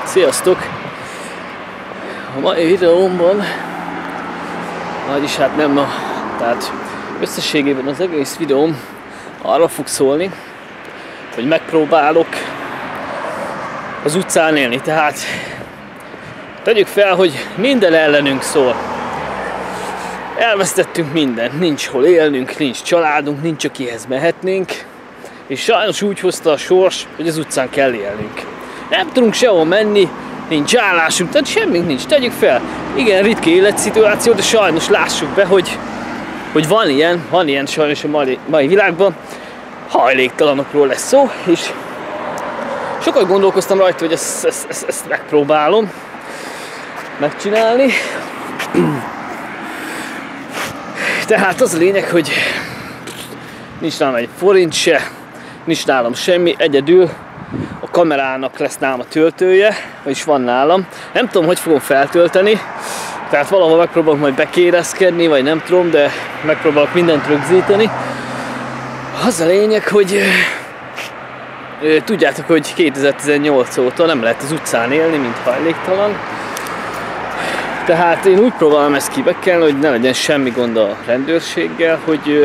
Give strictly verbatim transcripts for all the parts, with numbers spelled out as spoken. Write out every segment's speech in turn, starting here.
Sziasztok! A mai videómban, vagyis hát nem ma, tehát összességében az egész videóm arra fog szólni, hogy megpróbálok az utcán élni. Tehát tegyük fel, hogy minden ellenünk szól. Elvesztettünk mindent, nincs hol élnünk, nincs családunk, nincs akihez mehetnénk, és sajnos úgy hozta a sors, hogy az utcán kell élnünk. Nem tudunk sehol menni, nincs állásunk, tehát semmink nincs. Tegyük fel, igen, ritka életszituáció, de sajnos lássuk be, hogy, hogy van ilyen, van ilyen sajnos a mai, mai világban, hajléktalanokról lesz szó, és sokat gondolkoztam rajta, hogy ezt, ezt, ezt, ezt megpróbálom megcsinálni. Tehát az a lényeg, hogy nincs nálam egy forint se, nincs nálam semmi, egyedül a kamerának lesz nálam a töltője, vagyis van nálam. Nem tudom, hogy fogom feltölteni, tehát valahol megpróbálok majd bekérezkedni, vagy nem tudom, de megpróbálok mindent rögzíteni. Az a lényeg, hogy tudjátok, hogy kétezer-tizennyolc óta nem lehet az utcán élni, mint hajléktalan. Tehát én úgy próbálom ezt kibekkelni, hogy ne legyen semmi gond a rendőrséggel, hogy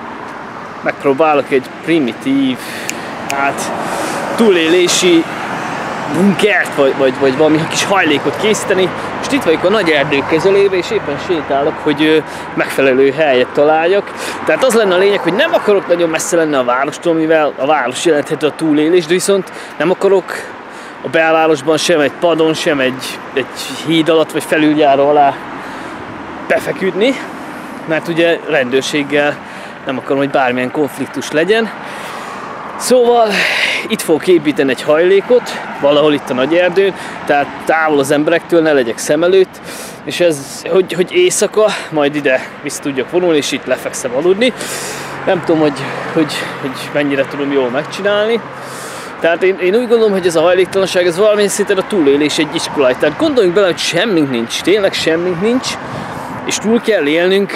megpróbálok egy primitív, hát túlélési bunkert, vagy, vagy, vagy valami kis hajlékot készíteni. Most itt vagyok a nagy erdők közelében, és éppen sétálok, hogy megfelelő helyet találjak. Tehát az lenne a lényeg, hogy nem akarok nagyon messze lenni a várostól, mivel a város jelenthető a túlélés, de viszont nem akarok a belvárosban sem egy padon, sem egy, egy híd alatt, vagy felüljáró alá befeküdni, mert ugye rendőrséggel nem akarom, hogy bármilyen konfliktus legyen. Szóval itt fogok építeni egy hajlékot, valahol itt a nagy erdőn, tehát távol az emberektől, ne legyek szem előtt, és ez, hogy, hogy éjszaka, majd ide vissza tudjak vonulni, és itt lefekszem aludni. Nem tudom, hogy, hogy, hogy mennyire tudom jól megcsinálni. Tehát én, én úgy gondolom, hogy ez a hajléktalanság, ez valamilyen szinten a túlélés egy iskoláj. Tehát gondoljunk bele, hogy semmink nincs, tényleg semmink nincs, és túl kell élnünk.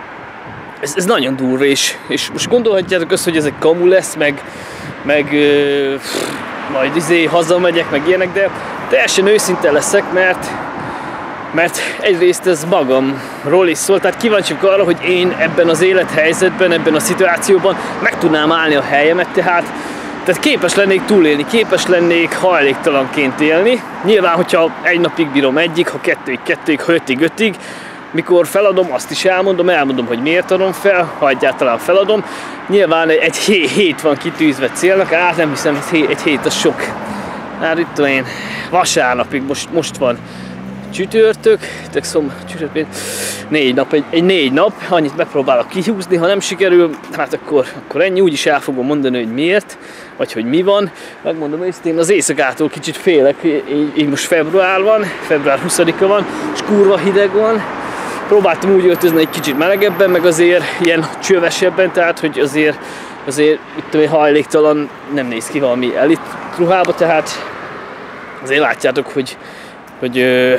Ez, ez nagyon durva, és, és most gondolhatjátok azt, hogy ez egy kamu lesz, meg, meg ö, pff, majd izé hazamegyek, meg ilyenek, de teljesen őszinte leszek, mert, mert egyrészt ez magamról is szól, tehát kíváncsiak arra, hogy én ebben az élethelyzetben, ebben a szituációban meg tudnám állni a helyemet, tehát Tehát képes lennék túlélni, képes lennék hajléktalanként élni. Nyilván, hogyha egy napig bírom egyig, ha kettőig kettőig, ha ötig ötig, mikor feladom, azt is elmondom, elmondom, hogy miért adom fel, ha egyáltalán feladom. Nyilván egy hét van kitűzve célnak, hát nem hiszem, egy hét az sok. Hát itt tudom én, vasárnapig, most, most van csütörtök, tök szom, csütörtök, négy nap, egy, egy négy nap, annyit megpróbálok kihúzni, ha nem sikerül, hát akkor, akkor ennyi, úgyis el fogom mondani, hogy miért, vagy hogy mi van. Megmondom őszintén, az éjszakától kicsit félek, így, így most február van, február huszadika van, és kurva hideg van. Próbáltam úgy öltözni egy kicsit melegebben, meg azért ilyen csövesebben, tehát hogy azért, azért itt egy hajléktalan nem néz ki valami elit ruhába, tehát azért látjátok, hogy hogy ö,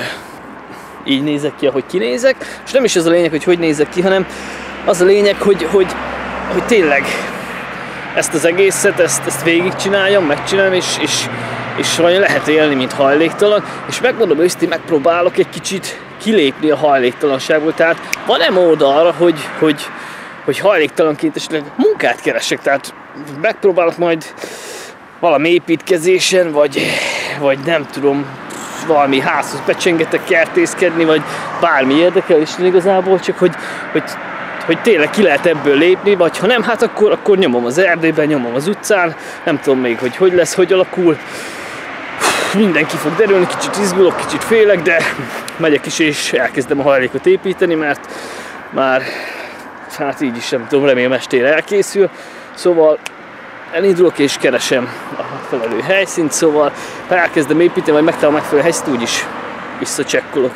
így nézek ki, ahogy kinézek, és nem is az a lényeg, hogy hogy nézek ki, hanem az a lényeg, hogy, hogy, hogy tényleg ezt az egészet, ezt, ezt végigcsináljam, megcsinálom, és, és, és lehet élni, mint hajléktalan, és megmondom őszintén, megpróbálok egy kicsit kilépni a hajléktalanságból, tehát van-e mód arra, hogy, hogy, hogy hajléktalanként esetleg munkát keresek, tehát megpróbálok majd valami építkezésen, vagy, vagy nem tudom, valami házhoz becsengetek, kertészkedni, vagy bármi érdekel, és igazából csak, hogy, hogy, hogy tényleg ki lehet ebből lépni, vagy ha nem, hát akkor, akkor nyomom az erdőben, nyomom az utcán, nem tudom még, hogy hogy lesz, hogy alakul. Mindenki fog derülni, kicsit izgulok, kicsit félek, de megyek is, és elkezdem a hajlékot építeni, mert már, hát így is nem tudom, remélem estére elkészül. Szóval elindulok és keresem a megfelelő helyszínt, szóval ha elkezdem építeni, vagy megtalálom a megfelelő helyszínt, úgyis visszacsekkolok.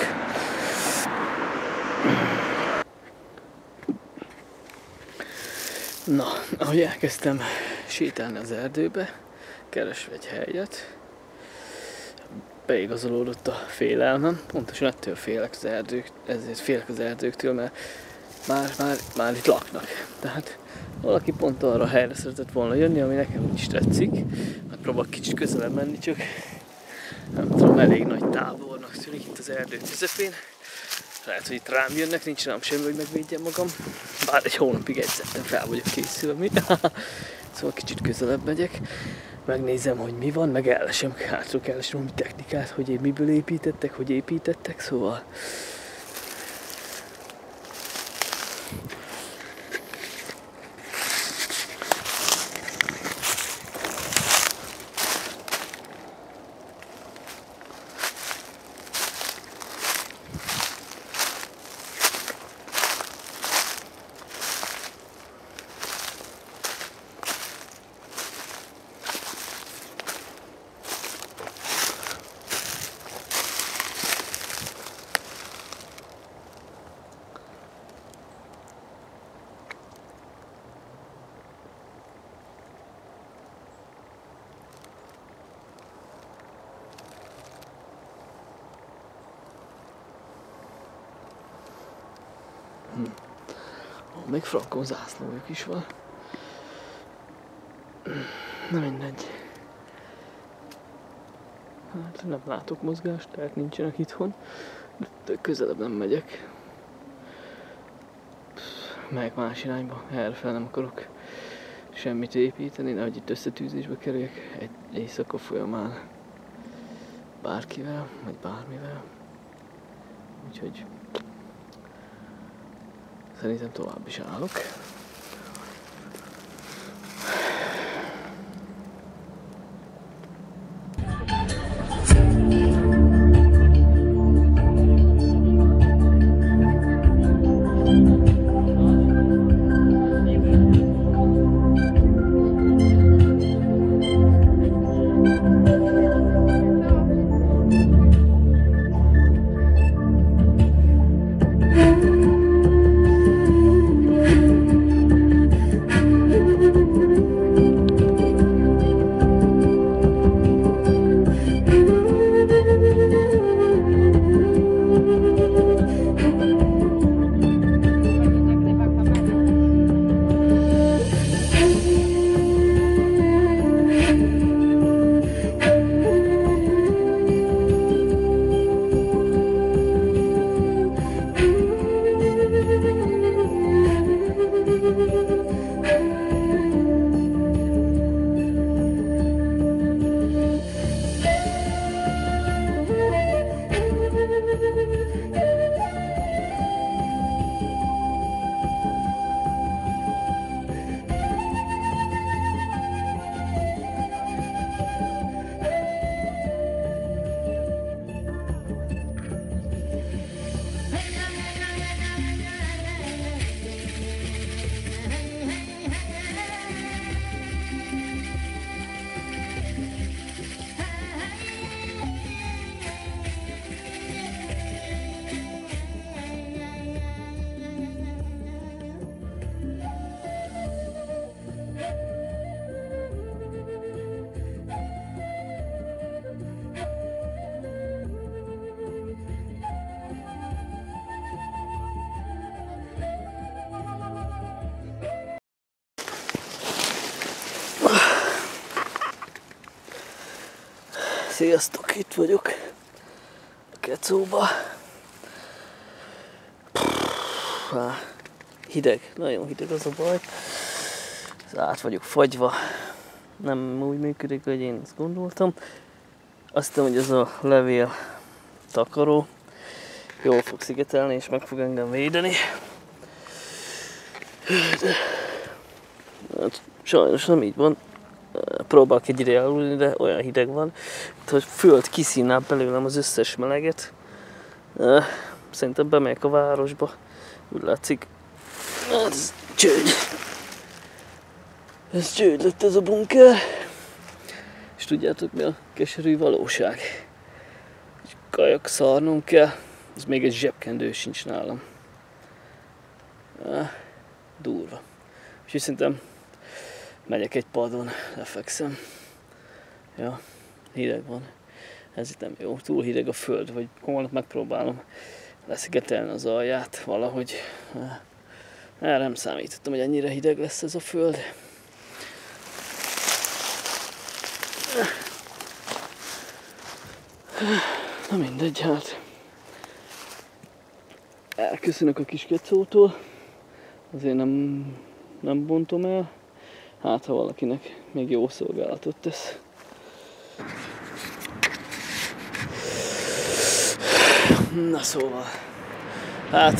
Na, ahogy elkezdtem sétálni az erdőbe, keresve egy helyet, beigazolódott a félelmem, pontosan ettől félek az erdők, ezért félek az erdőktől, mert már, már, már itt laknak. Tehát valaki pont arra a helyre szeretett volna jönni, ami nekem is tetszik. Megpróbálok kicsit közelebb menni, csak nem tudom, elég nagy tábornak tűnik itt az erdő közepén. Lehet, hogy itt rám jönnek, nincs rám semmi, hogy megvédjem magam. Bár egy hónapig edzettem, fel vagyok készülve. Szóval kicsit közelebb megyek. Megnézem, hogy mi van, meg ellesem, hátra kell esem a technikát, hogy én miből építettek, hogy építettek, szóval... Hm. Oh, még frankon zászlójuk is van. Na mindegy. Hát nem látok mozgást, tehát nincsenek itthon. De közelebb nem megyek. Megyek más irányba, erre fel nem akarok semmit építeni, nehogy itt összetűzésbe kerüljek egy éjszaka folyamán bárkivel, vagy bármivel. Úgyhogy szerintem tovább is állok. Sziasztok, itt vagyok a Kecóba. Há, hideg, nagyon hideg az a baj. Át vagyok fagyva. Nem úgy működik, hogy én ezt gondoltam. Azt hiszem, hogy ez a levél takaró jól fog szigetelni és meg fog engem védeni. De, hát, sajnos nem így van. Próbálok egy ide aludni, de olyan hideg van, hogy a föld kiszínál belőlem az összes meleget. Szerintem bemegyek a városba. Úgy látszik. Hát ez csőd. Ez csőd lett ez a bunker. És tudjátok mi a keserű valóság? Egy kajak szarnom kell. Ez még egy zsebkendő sincs nálam. Ah, durva. És szerintem megyek egy padon, lefekszem. Ja, hideg van. Ez itt nem jó. Túl hideg a föld, vagy holnap megpróbálom leszigetelni az alját valahogy. Erre nem számítottam, hogy ennyire hideg lesz ez a föld. Na mindegy, hát. Elköszönök a kis kecótól. Azért nem, nem bontom el. Hát, ha valakinek még jó szolgálatot tesz. Na szóval. Hát.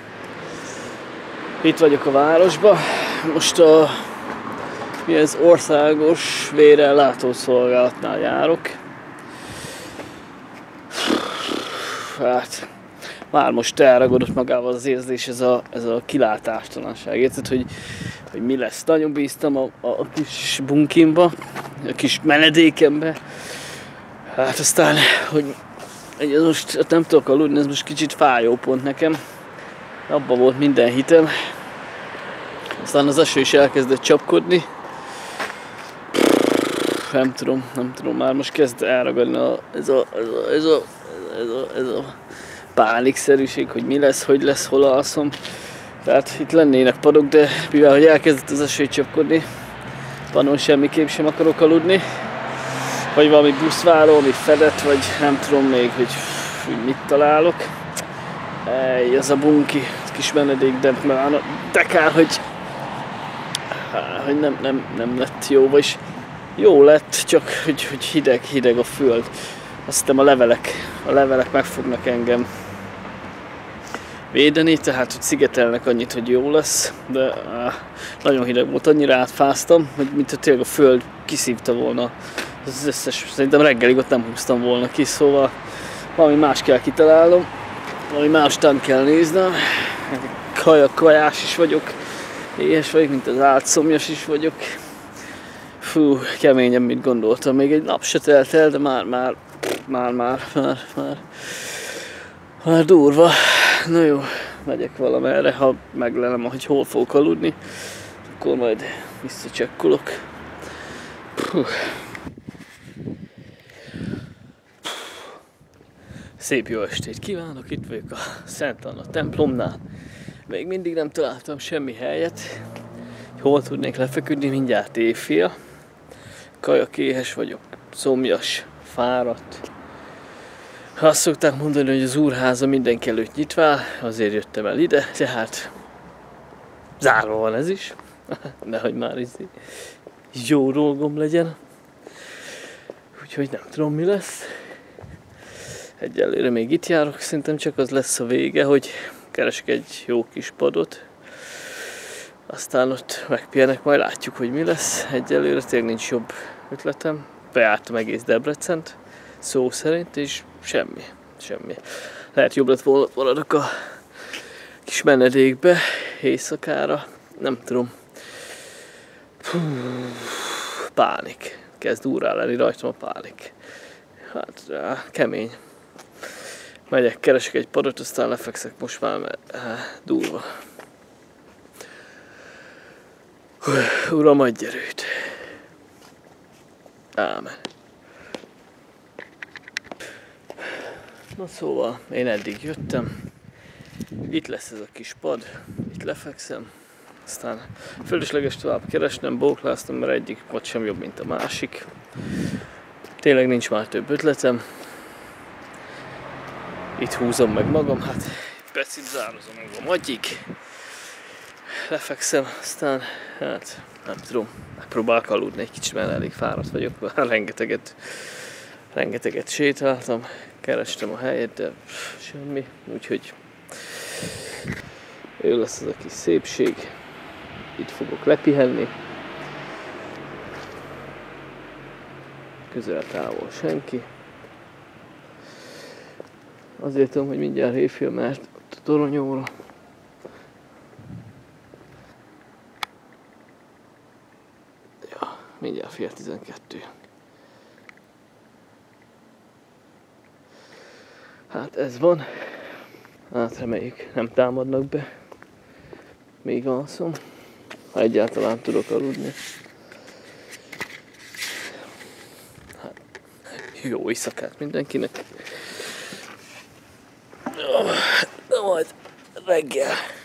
Itt vagyok a városba. Most a mi ez országos vérellátószolgálatnál járok. Hát már most elragadott magával az érzés, ez a, ez a kilátástalanság. Érted, hogy, hogy mi lesz? Nagyon bíztam a, a, a kis bunkimba, a kis menedékembe. Hát aztán, hogy ez most nem tudok aludni, ez most kicsit fájó pont nekem. Abban volt minden hitem. Aztán az eső is elkezdett csapkodni. Nem tudom, nem tudom, már most kezd elragadni a, ez, a, ez, a, ez, a, ez, a, ez a pánikszerűség, hogy mi lesz, hogy lesz, hol alszom. Tehát itt lennének padok, de mivel hogy elkezdett az eső csapkodni, padon semmiképp sem akarok aludni. Vagy valami buszváró, ami fedett, vagy nem tudom még, hogy, hogy mit találok. Ej, az a bunki, az kis menedék, de, de kár, hogy, hogy nem, nem, nem lett jó, vagyis jó lett, csak hogy, hogy hideg, hideg a föld. Azt hiszem a levelek, a levelek meg fognak engem védeni, tehát hogy szigetelnek annyit, hogy jó lesz, de áh, nagyon hideg volt, annyira átfáztam, hogy mint hogy tényleg a föld kiszívta volna az összes, szerintem reggelig ott nem húztam volna ki, szóval valami más kell kitalálnom, valami más után kell néznem, kajak, kajás is vagyok, éhes vagyok, mint az áltszomjas is vagyok. Fú, keményen, mint gondoltam, még egy nap se telt el, de már, már, már, már, már, már, már durva. Na jó, megyek valamerre, ha meglelem, hogy hol fogok aludni, akkor majd visszacsekkolok. Puh. Szép jó estét kívánok, itt vagyok a Szent Anna templomnál. Még mindig nem találtam semmi helyet, hol tudnék lefeküdni, mindjárt éjfél. Kajakéhes vagyok, szomjas, fáradt. Azt szokták mondani, hogy az úrháza mindenki előtt nyitva, azért jöttem el ide, tehát zárva van ez is, nehogy már izé jó dolgom legyen. Úgyhogy nem tudom, mi lesz. Egyelőre még itt járok, szerintem csak az lesz a vége, hogy keresek egy jó kis padot. Aztán ott megpihenek, majd látjuk, hogy mi lesz. Egyelőre tényleg nincs jobb ötletem. Bejártam egész Debrecent, szó szerint, és semmi, semmi. Lehet jobb lett volna, maradok a kis menedékbe éjszakára, nem tudom. Puh, pánik. Kezd úrrá lenni rajtam a pánik. Hát, á, kemény. Megyek, keresek egy padot, aztán lefekszek most már, mert á, durva. Uram, adj erőt! Ámen. Na szóval, én eddig jöttem. Itt lesz ez a kis pad, itt lefekszem. Aztán fölösleges tovább keresnem, bókláztam, mert egyik pad sem jobb, mint a másik. Tényleg nincs már több ötletem. Itt húzom meg magam, hát pecit zározom magam agyig. Lefekszem, aztán hát nem tudom, megpróbálok aludni egy kicsit, mert elég fáradt vagyok, rengeteget, rengeteget sétáltam, kerestem a helyet, de semmi, úgyhogy ő lesz az a kis szépség, itt fogok lepihenni, közel távol senki. Azért tudom, hogy mindjárt éjfél, mert ott a toronyóra ja, mindjárt fél tizenkettő. Hát ez van. Hát reméljük nem támadnak be. Még alszom. Ha egyáltalán tudok aludni. Hát, jó éjszakát mindenkinek. Na majd reggel.